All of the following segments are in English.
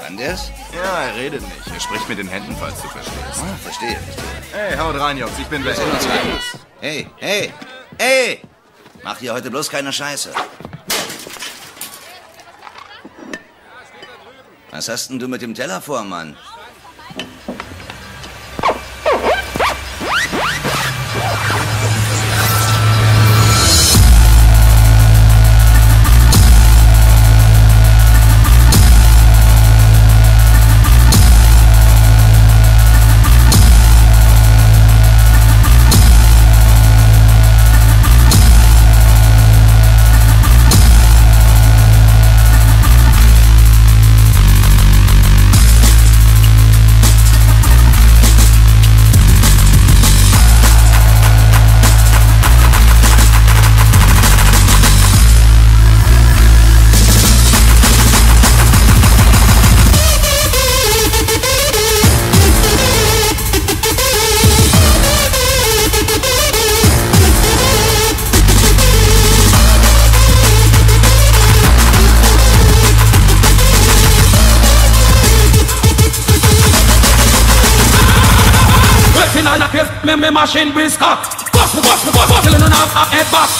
Kann der's? Ja, er redet nicht. Er spricht mit den Händen, falls du verstehst. Ah, verstehe. Hey, haut rein, Jungs. Ich bin weg. Hey! Mach hier heute bloß keine Scheiße. Was hast denn du mit dem Teller vor, Mann? Me machine brisker. Bust killing on a head back.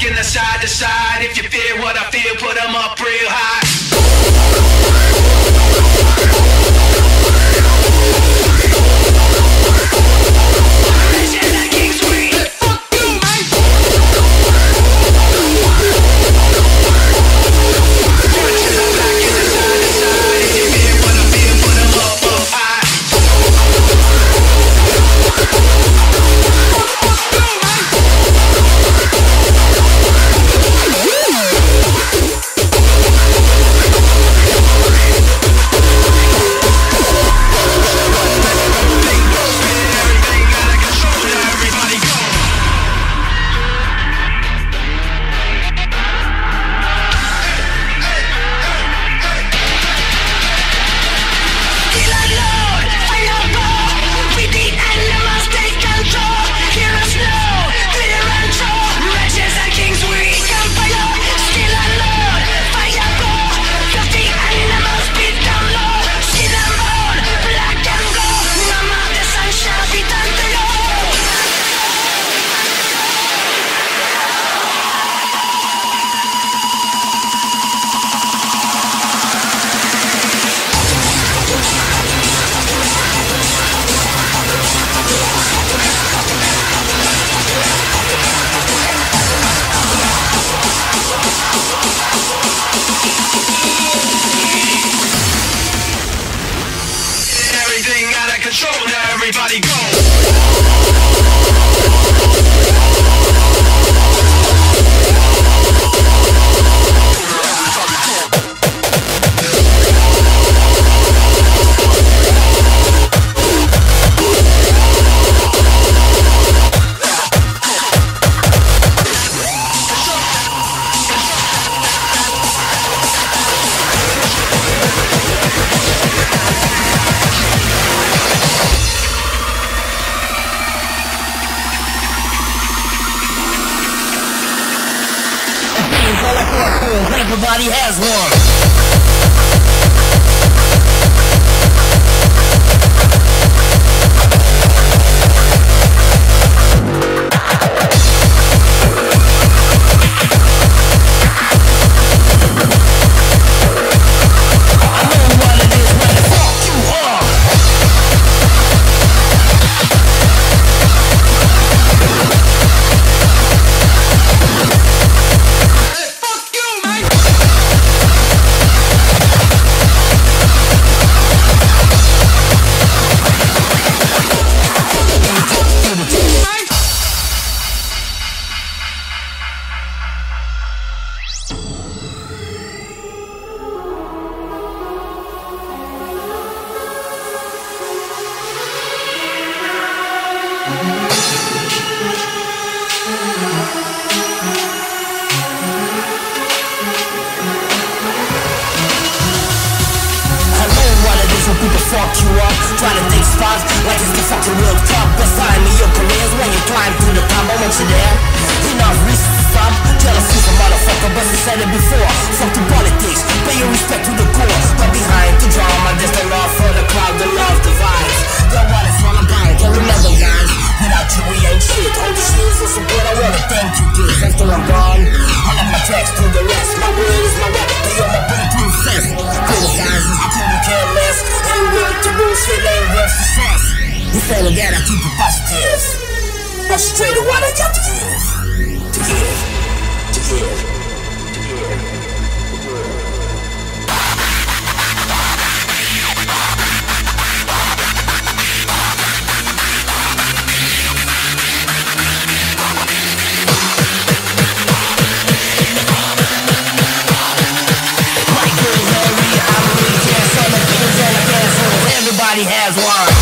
rocking the side to side. If you feel what I feel, put 'em up real high. Everybody go! Everybody has one. Fuck you up, try to take spots like it's the fucking World Cup. Assign me your careers when you climb through the top. I want you there. Enough reason to stop. Jealousy for motherfucker, but I said it before. Fuck the politics, pay your respect to the core. But behind the drama, there's the love for the crowd, the love divides. That's what it's all about. Can't remember, guys. Without you, we ain't shit. All the shit for support, I wanna thank you, kids. After I'm gone, I let my tracks do the rest. My word is my weapon, they are my bulletproof vest. Criticizing, I couldn't care less. Ain't worth the bullshit, ain't worth success. You feel again, I keep it positive. That's straight to what I got to give. To give, to give, to give, to give. Everybody has one.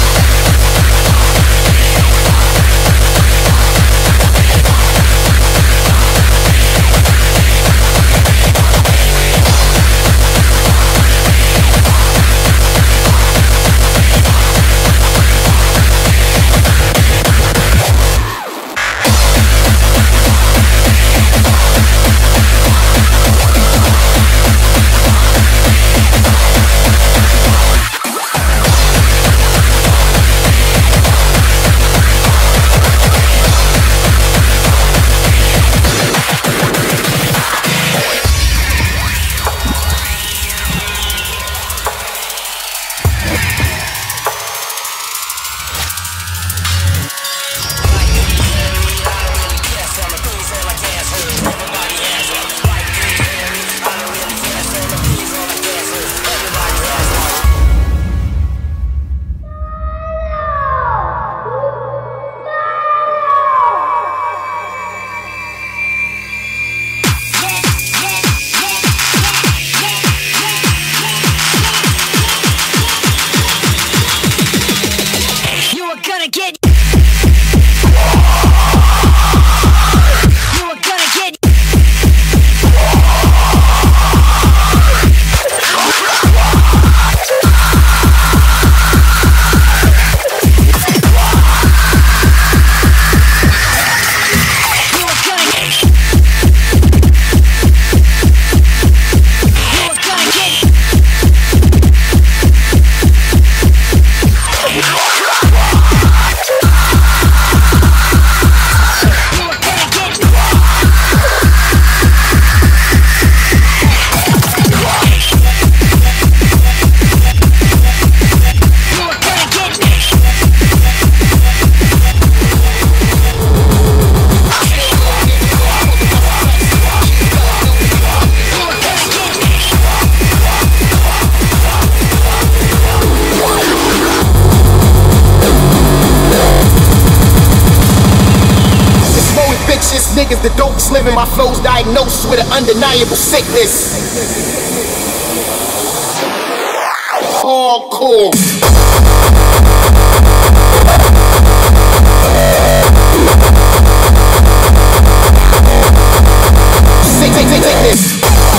the dopest living. My flow's diagnosed with an undeniable sickness. Hardcore. Sickness.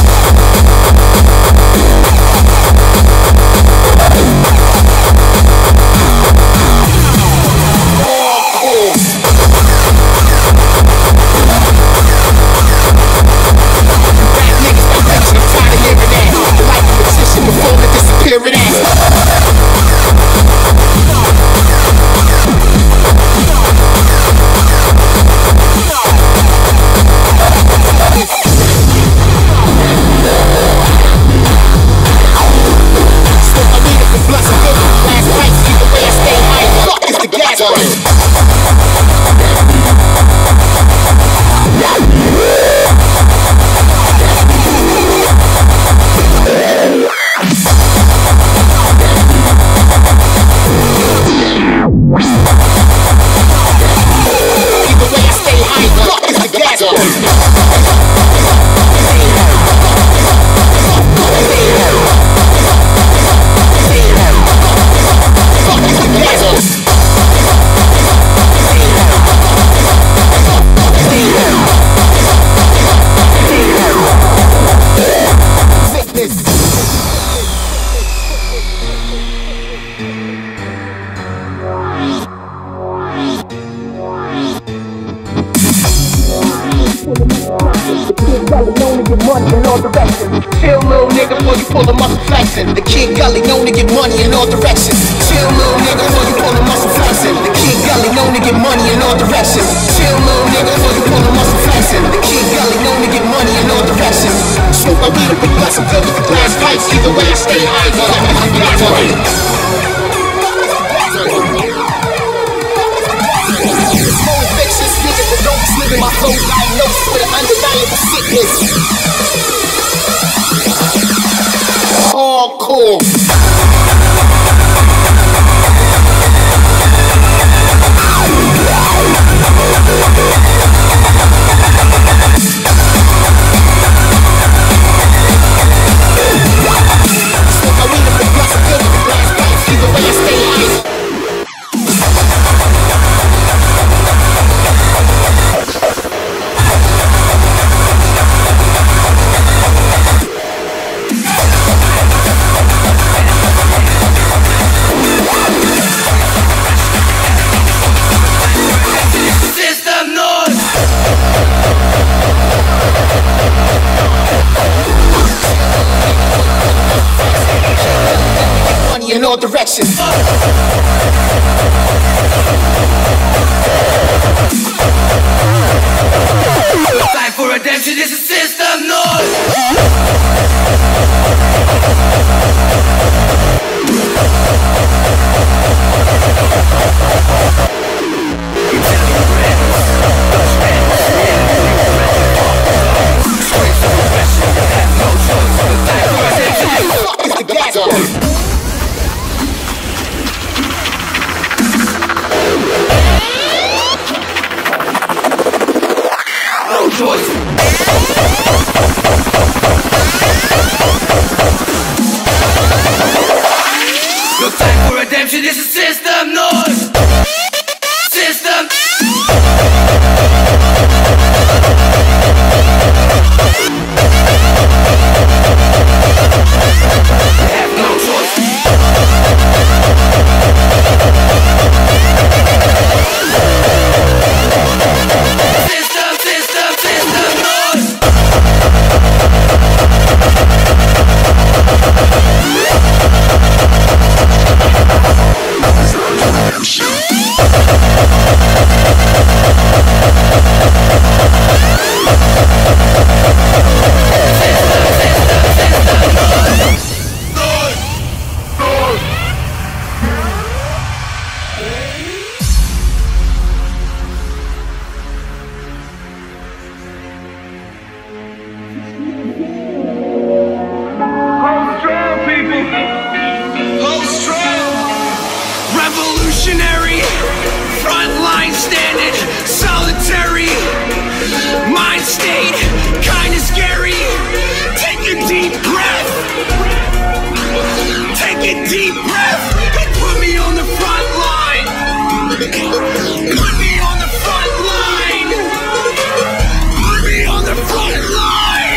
Chill, little nigga, before you pull a muscle flexing. The Kid Gully known to get money in all directions. Chill, little nigga, before you pull a muscle flexing. The Kid Gully known to get money in all directions. Chill, little nigga, before you pull a muscle flexing. The Kid Gully known to get money in all directions. Smoke my weed up with blunts and filled with the glass pipes. Either way, I stay high, but I'm infectious niggas that don't sleep in my flow diagnosed with an undeniable sickness. Hardcore. Smoke my weed up with blunts and filled with the glass pipes. Either way, I stay high. In all directions. Time for redemption, this is system noise. This is system noise. System. Have no choice. System noise. Revolutionary, frontline standing, solitary. Mind state, kinda scary. Take a deep breath. Take a deep breath and put me on the front line. Put me on the front line. Put me on the front line.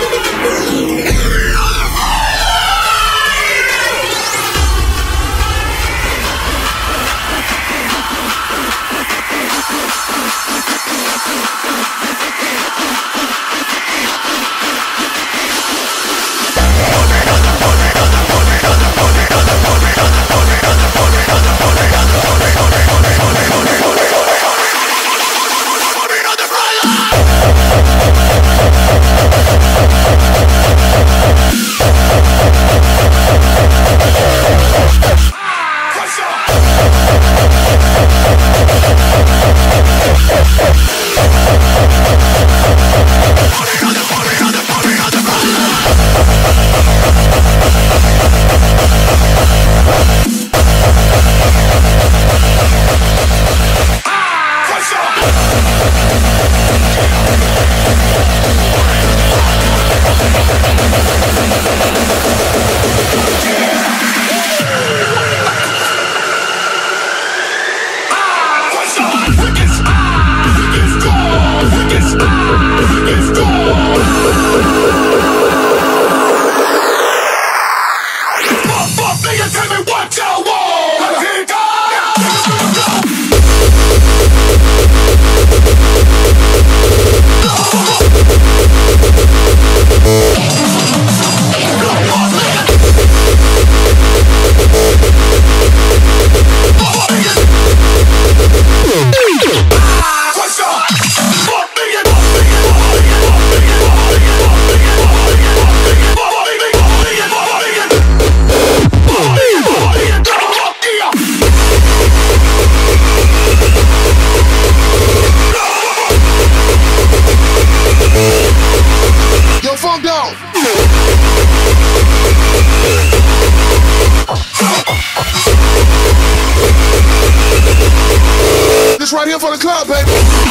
This right here for the club, baby.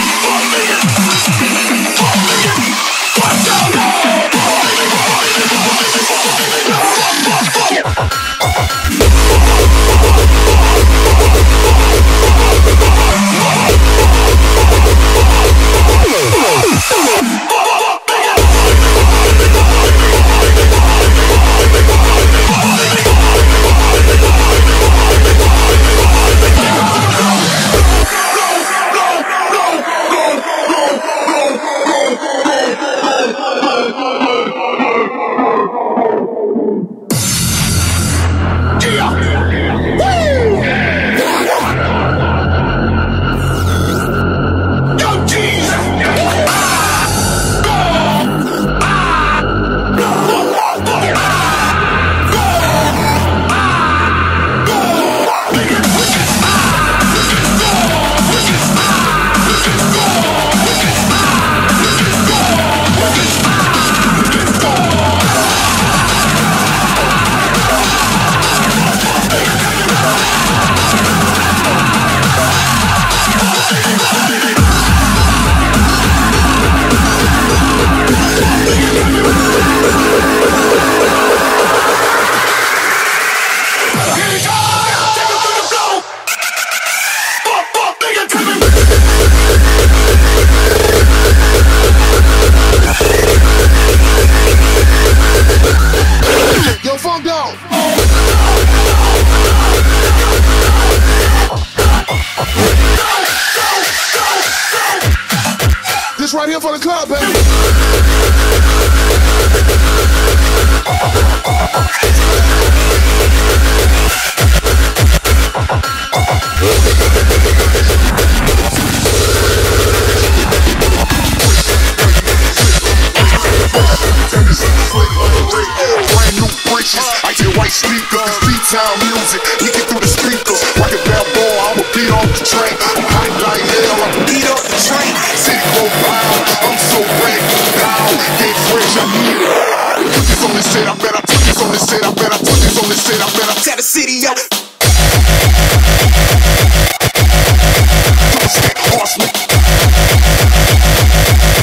This right here for the club, baby. Brand new britches, I get white sneakers, B-Town music, leaking through the speakers. Rocket bell ball, I'ma beat off the train. I'm hot like hell, I'ma beat up the train. City go wild, I'm so ready now. Get fresh, I'm here. Put this on this shit, I bet I put this on this shit, I bet I put this on this shit, I bet I tear the city up. Don't stick horseman.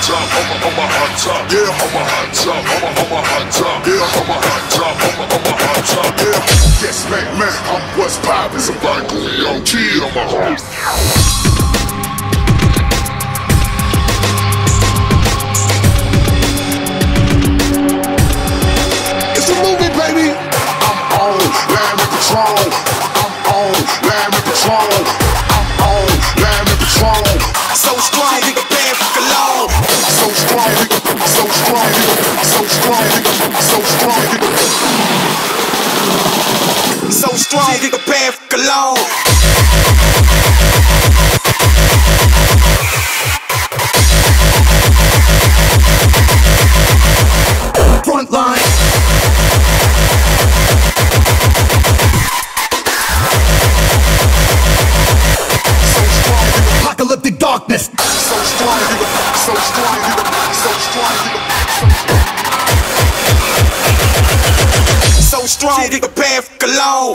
top, I'm a hot top, yeah, I'm a hot top, I'm a hot top, yeah, I'm a hot top, I'm a hot top, yeah. Yes, man, I'm what's poppin', somebody call me on key, I'm a hot. It's a movie, baby. I'm on Land and Patrol. I'm on Land and Patrol. I'm on Land and Patrol. So strong, nigga, bad for cologne. So strong, nigga, so strong, nigga, so strong, nigga, so strong, nigga. So strong, nigga, bad for cologne. Frontline. Apocalyptic darkness. So strong, nigga, so strong, nigga, so strong, nigga. So strong, nigga, bad for cologne.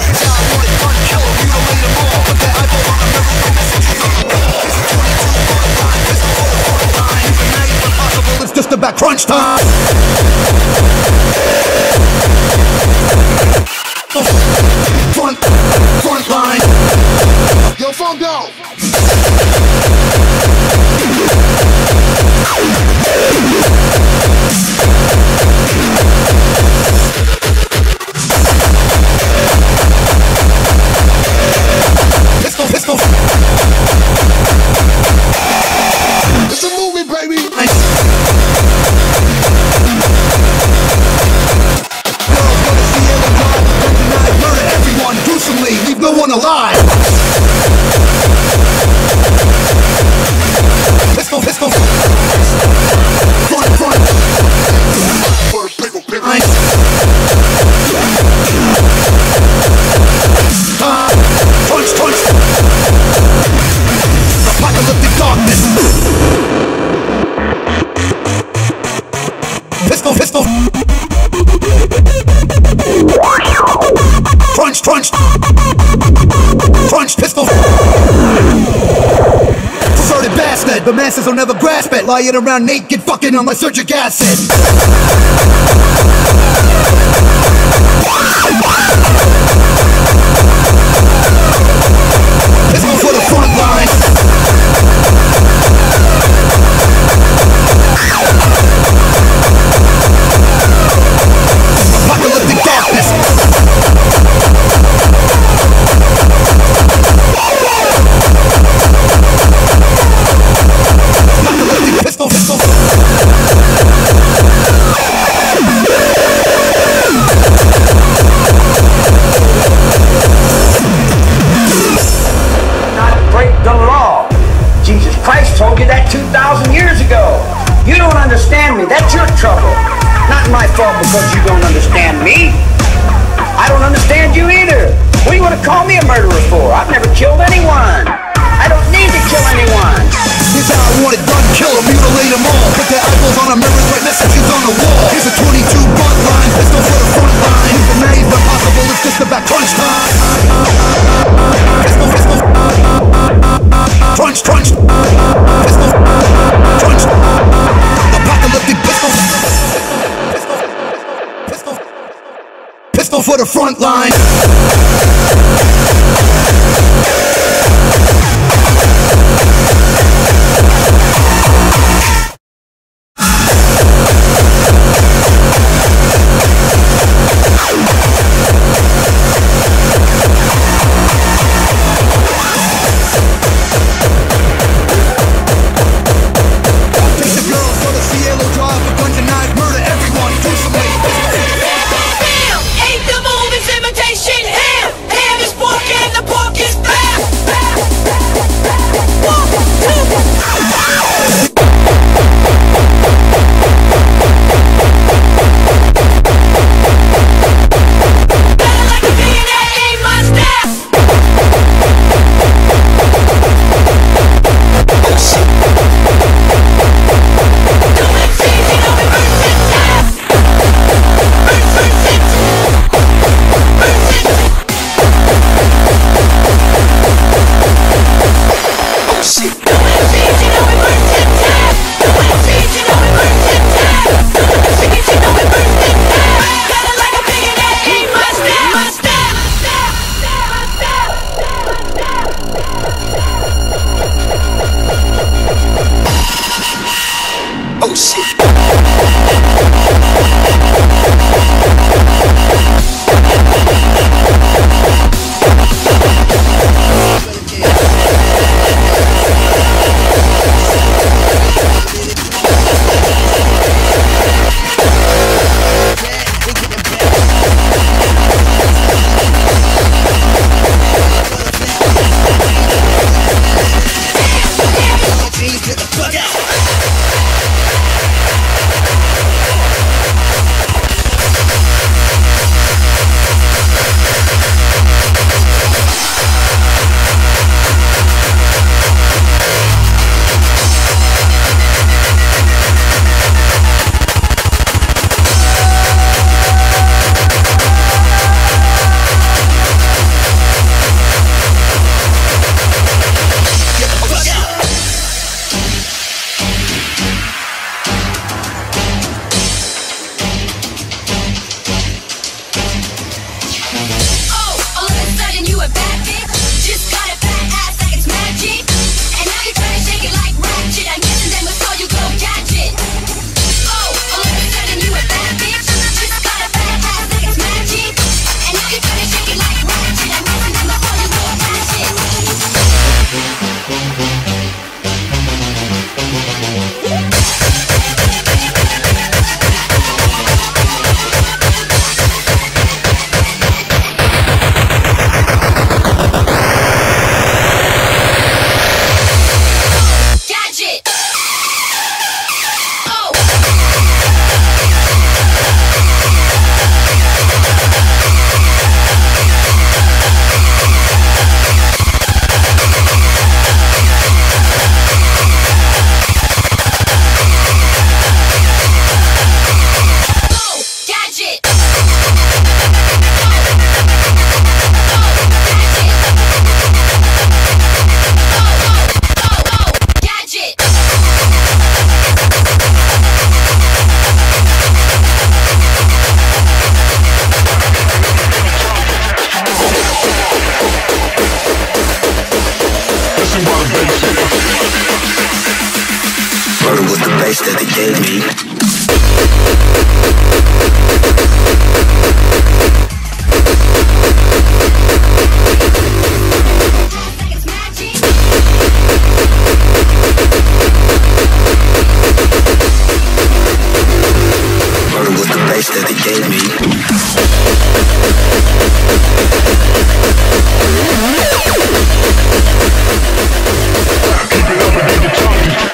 It's just about crunch time. Front line. Yo, phone down. Pistol. It's a movie, baby. Murder everyone gruesomely, leave no one alive. Pistol. Front. Punch. Apocalyptic darkness. Pistol. Crunch, pistol. Perverted bastard, the masses will never grasp it. Lying around naked, fucking on my surgic acid. Pistol for the front line. Apocalyptic darkness. Pistol. Not break the law. Jesus Christ told you that 2,000 years ago. You don't understand me. That's your trouble. Not my fault because you don't understand me. I don't understand you either. What do you want to call me a murderer for? I've never killed anyone. I don't need to kill anyone. Here's how I want it done, kill them, mutilate them all. Put their eyeballs on a mirror, write messages on the wall. Here's a 22 front line, pistol for the front line. Here's the naive but possible, it's just about crunch time. Pistol. Crunch. Pistol. Crunch. Apocalyptic pistol. Pistol for the front line. bass that they gave me. Murder was the bass that they gave me. Keep it up and make it charge.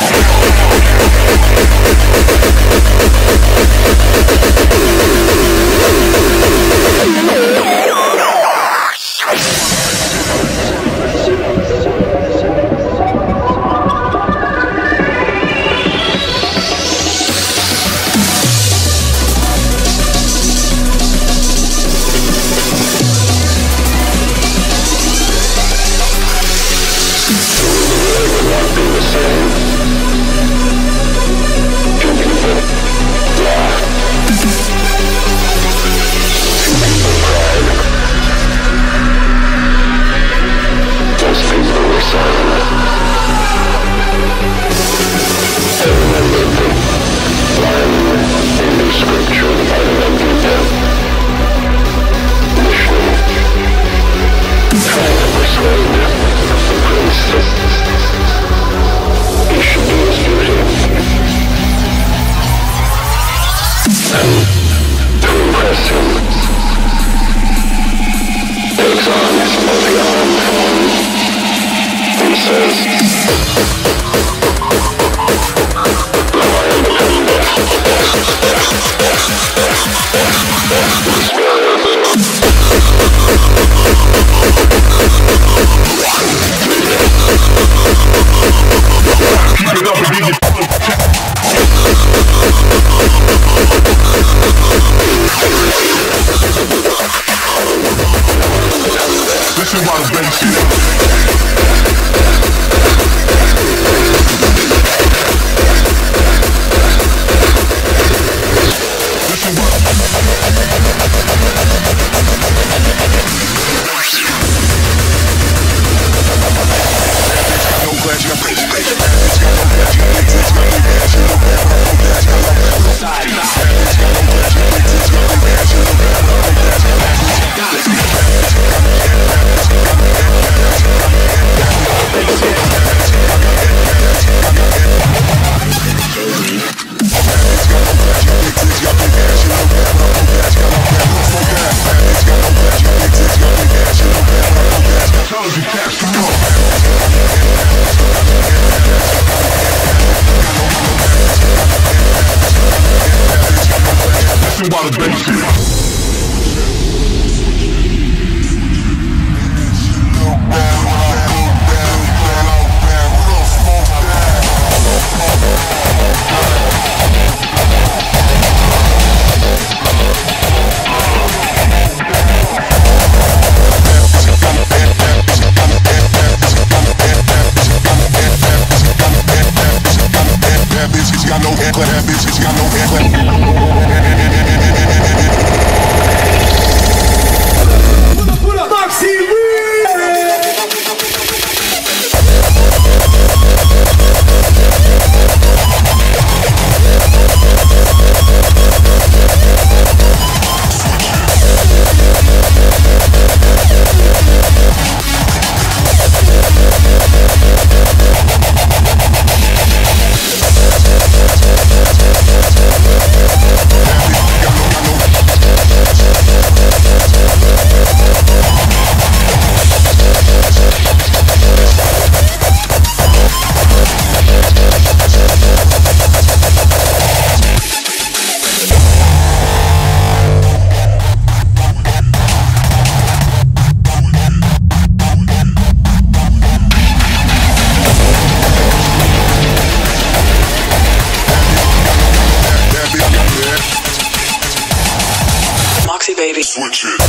Switch it.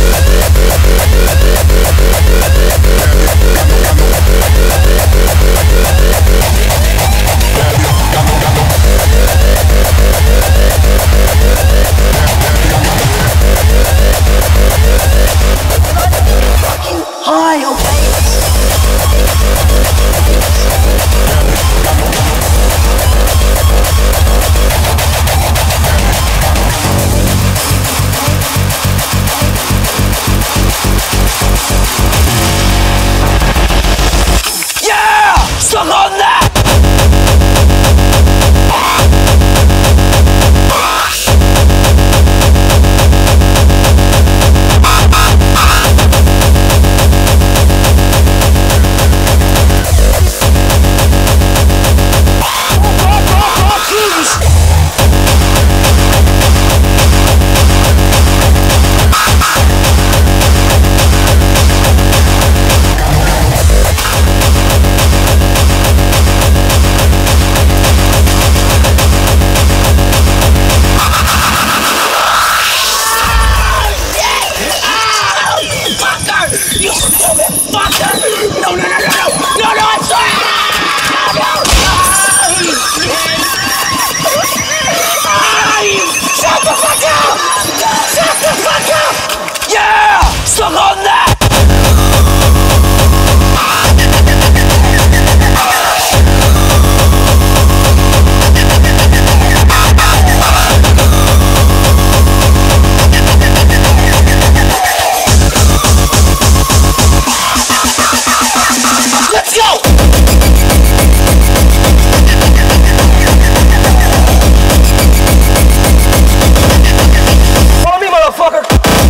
Hi, okay. motherfucker! No, no, no, no, no! No, no, I'm sorry! No! Shut the fuck up! Shut the fuck up! Yeah! Suck on that! Let's go! Follow me, motherfucker!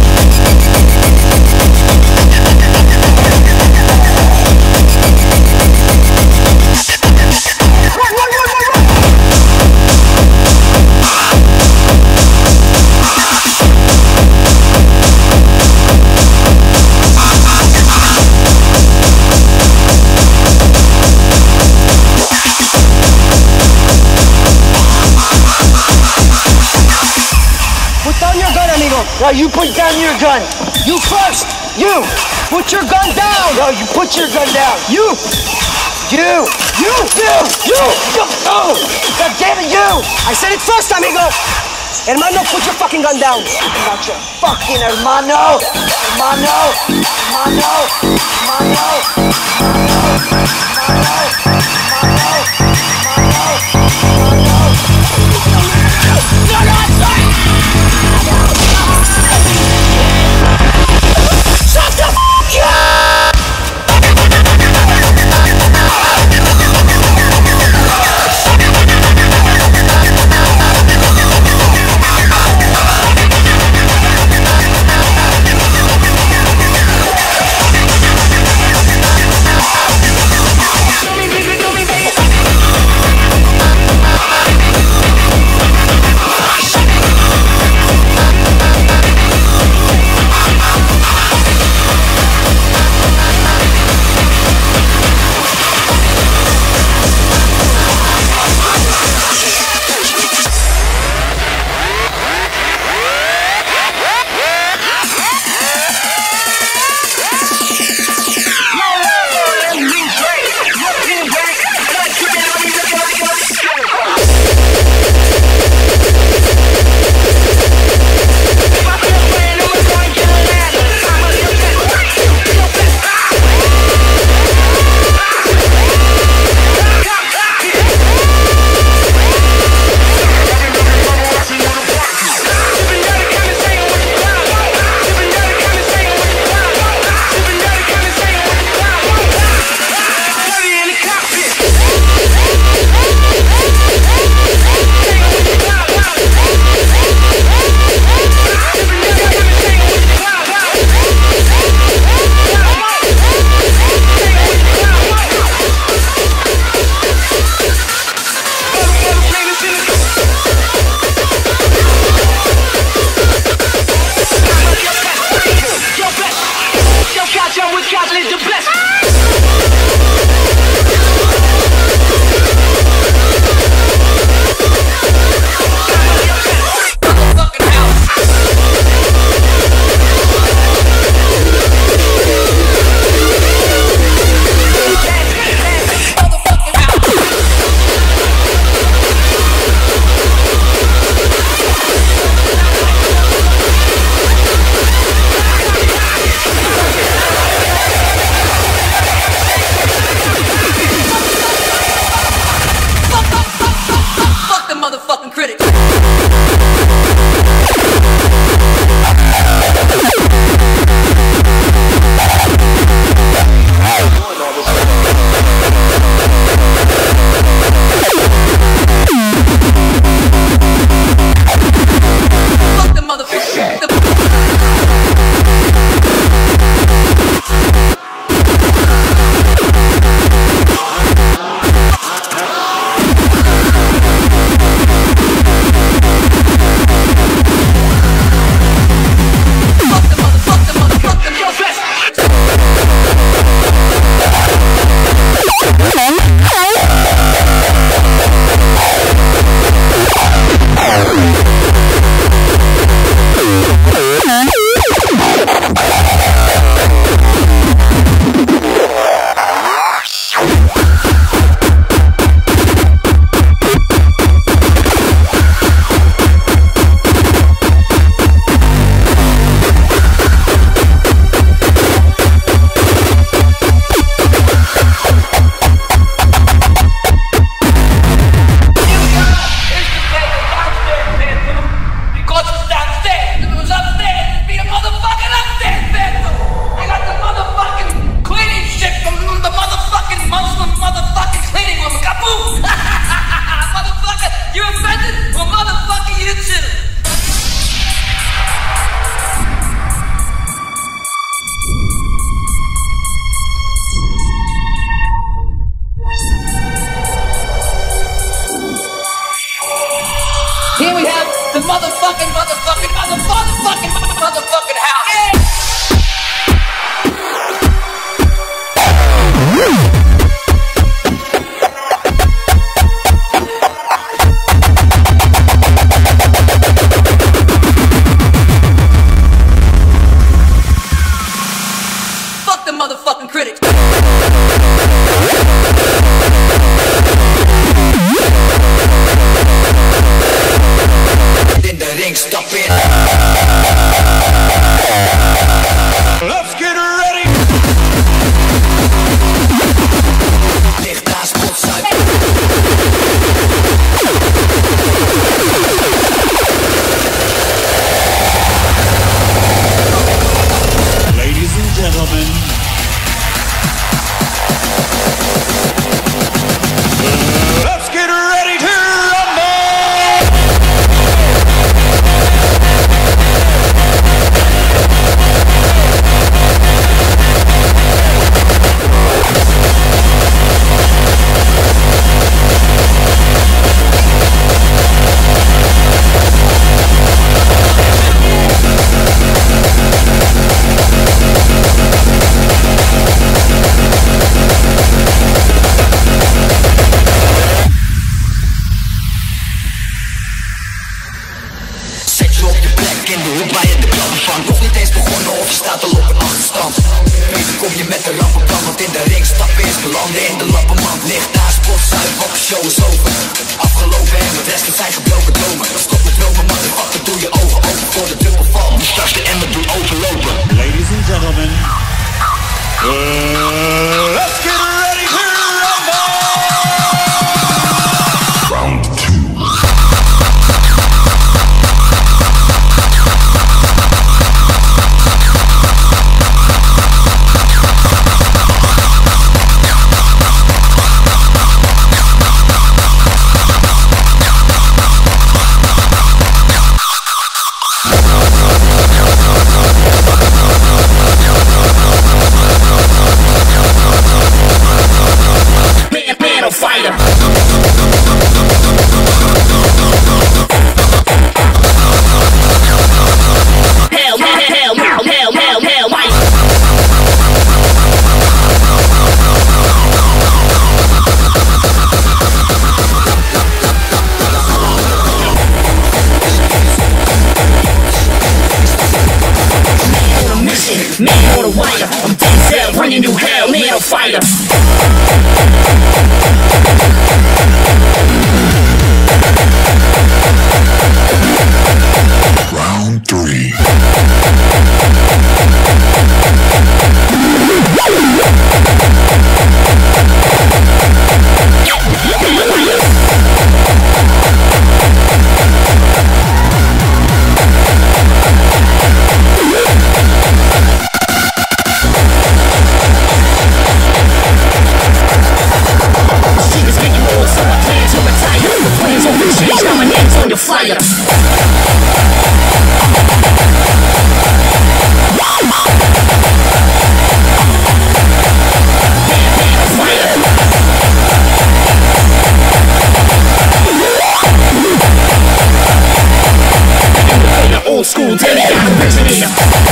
No, you put down your gun. You first. You. Put your gun down. No, you put your gun down. You. You. Oh. God damn it, you. I said it first, amigo. Hermano, put your fucking gun down. Not your fucking hermano. Shut the f*** up! Motherfucking critics. In the ring, stop it. Let's get ready. Licht aan spotzuip. Ladies and gentlemen. Let's get ready to rumble! In de hoek bij je de klappen van. Nog niet eens begonnen of je staat al op een achterstand. Even kom je met de rappenplan, want in de ring stappen is belanden in de lappenmand. Licht daar, spotzuip, op de show is over. Afgelopen en met rest, het zijn gebroken dromen. Stop met dromen, motherfucker, doe je ogen open voor de druppelval. Nu start de emmer, doe openlopen. Ladies and gentlemen, let's get ready to rumble! Round 2. Man on a wire, I'm Denzel, bringing you hell, man on fire. Round 3. Fire. Old school, Danny got a vision in ya.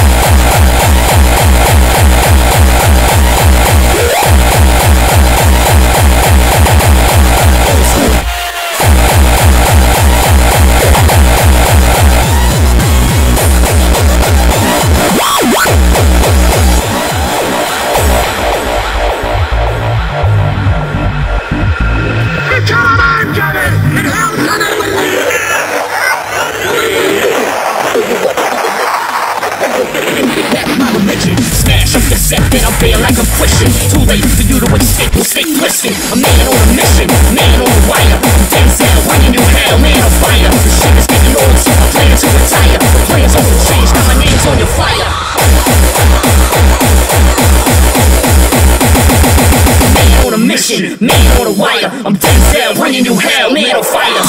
Smash up the set, then I'll feel like I'm pushing. Too late for you to escape, we'll stay twisting. A man on a mission, man on the wire. Denzel, bringing you hell, man on fire. The shit is getting old, so I plan to retire. The plans over change, now my name's on your fire. Man on a mission, man on the wire. I'm Denzel, bringing you hell, man on fire.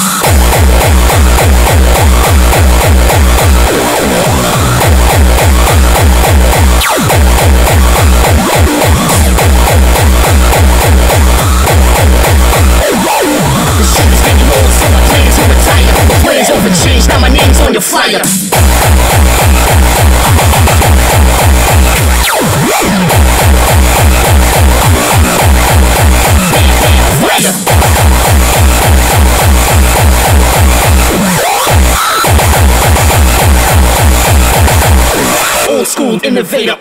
The shit is getting old, so I plan to retire. The plans over change, now my name's on your fire. fire. Old school innovator.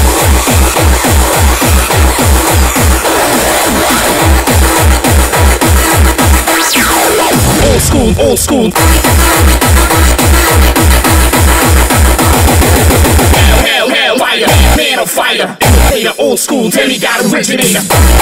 Old school, old school. Hell, fire, man on fire. Innovator, old school, demigod originator.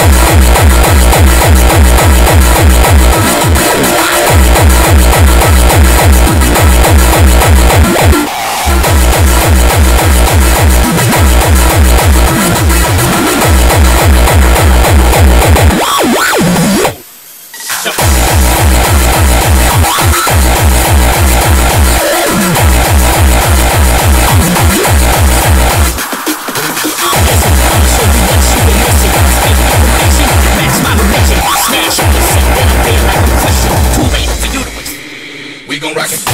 We gon' rock it.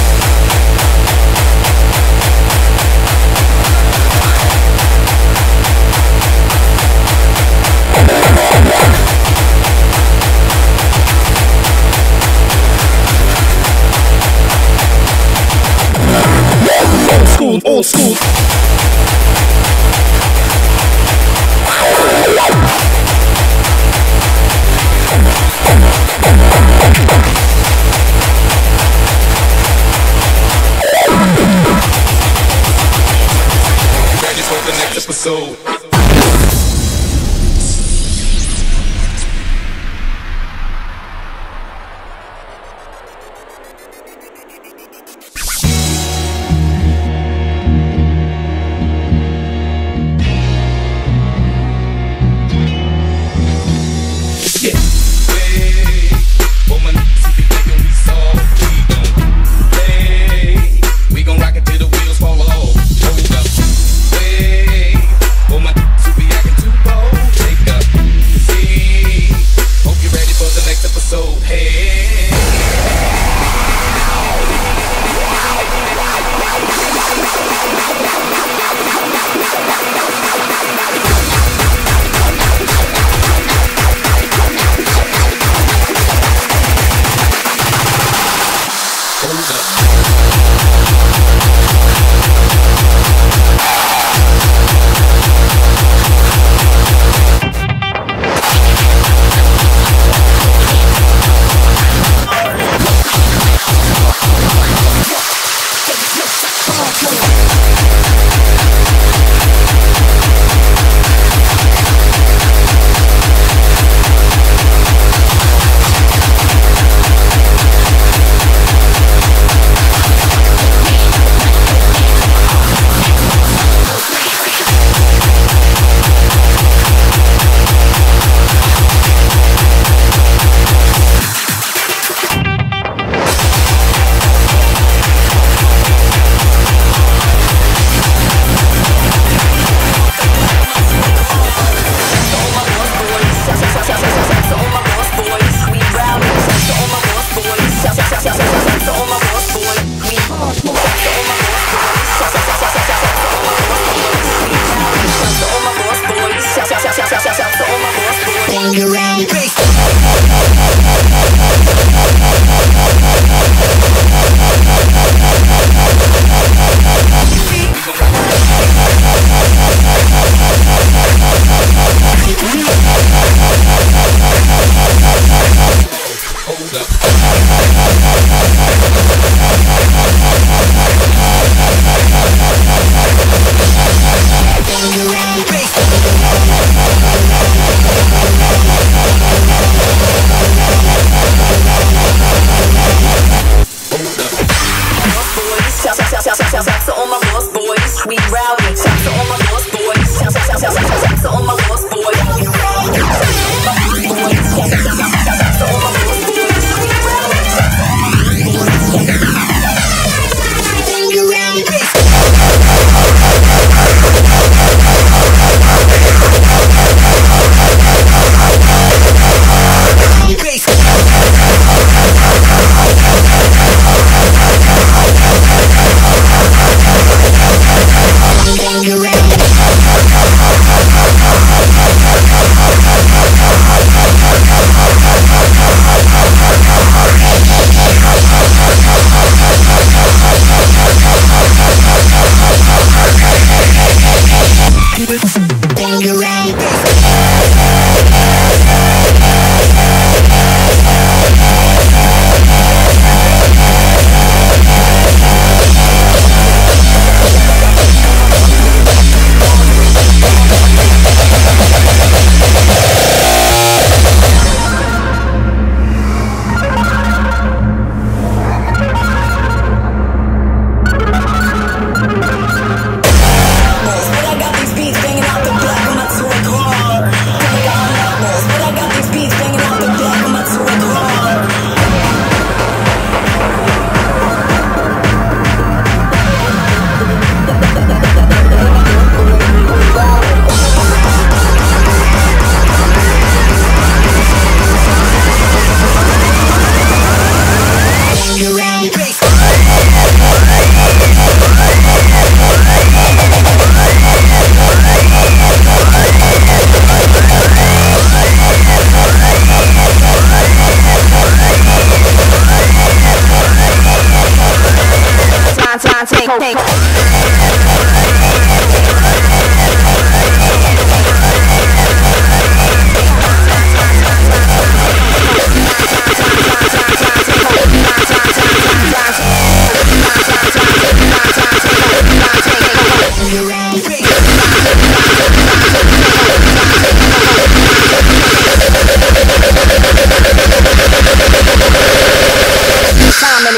Old school, old school. Ready for the next episode. We gon' rock it till the wheels fall off. Hold up. Hey,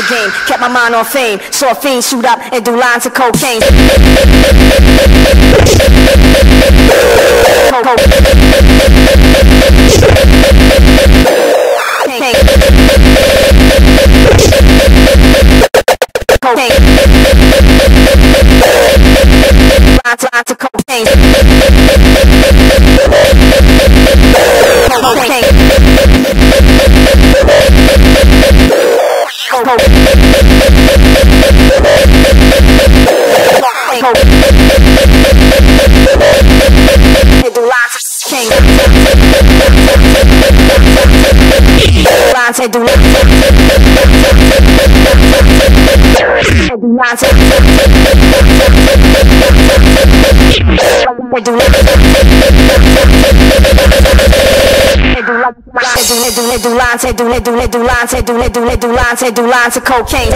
game. Kept my mind on fame. Saw fiends shoot up and do lines of cocaine. Lots of cocaine. They do lots of king. They do lots of cocaine.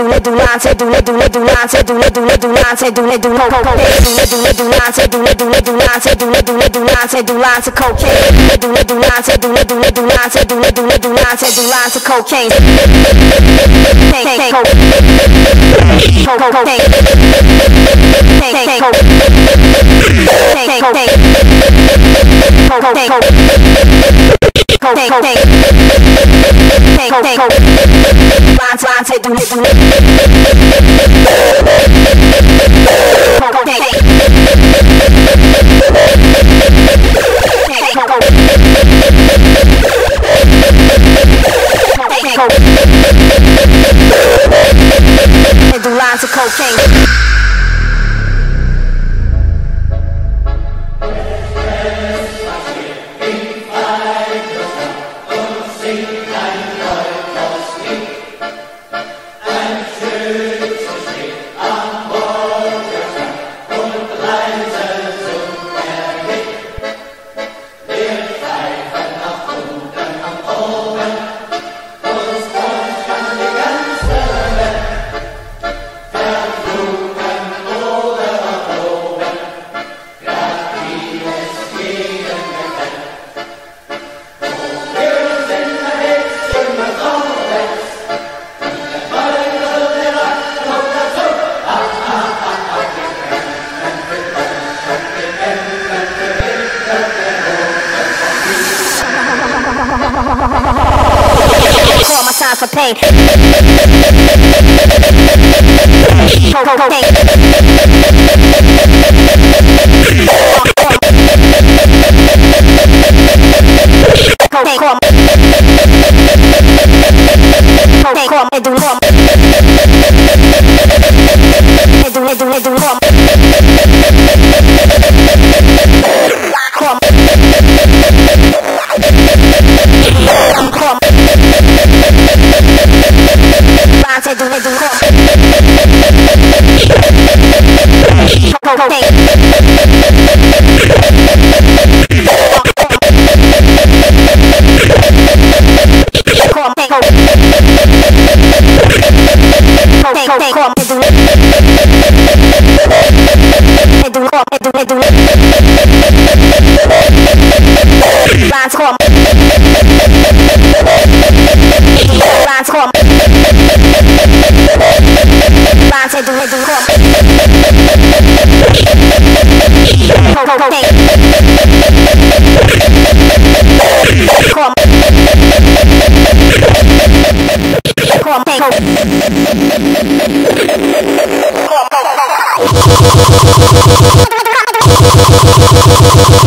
For pain. Come on.